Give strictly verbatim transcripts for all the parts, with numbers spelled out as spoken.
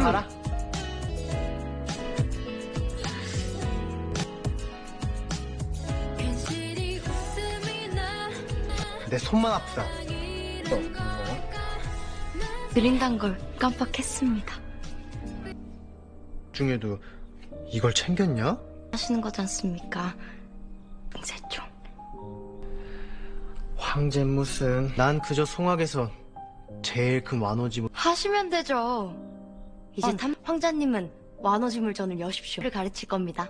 알아? 내 손만 아프다. 어? 드린단 걸 깜빡했습니다. 중에도 이걸 챙겼냐? 하시는 거지 않습니까? 세총. 황제 무슨. 난 그저 송악에서 제일 큰 완호지물. 하시면 되죠. 이제 아니. 탐 황자님은 완호지물 전을 여십시오를 가르칠 겁니다.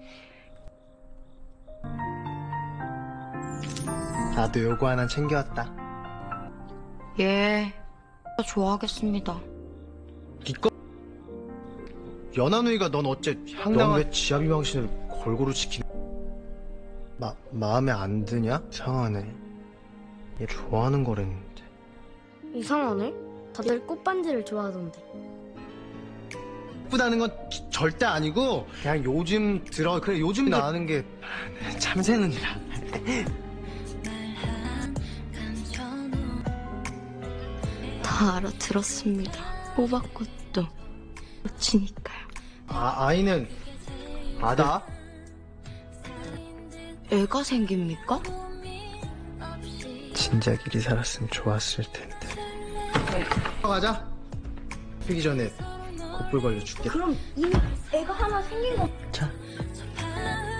나도 요거 하나 챙겨왔다. 예, 좋아하겠습니다. 니꺼? 연하누이가 넌 어째 향당한... 넌 왜 지아비 망신을 골고루 지키는... 마, 마음에 안 드냐? 이상하네. 얘 좋아하는 거랬는데. 이상하네? 다들 꽃반지를 좋아하던데. 예쁘다는 건 기, 절대 아니고 그냥 요즘 들어 그래 요즘 나는 게 참새는이라. 다 알아들었습니다. 호박꽃도 꽃이니까요. 아, 아이는 아들? 나? 애가 생깁니까? 진작 이리 살았으면 좋았을 텐데. 가자. 피기 전에 곧불 걸려 죽겠다. 그럼 이미 애가 하나 생긴 거. 자.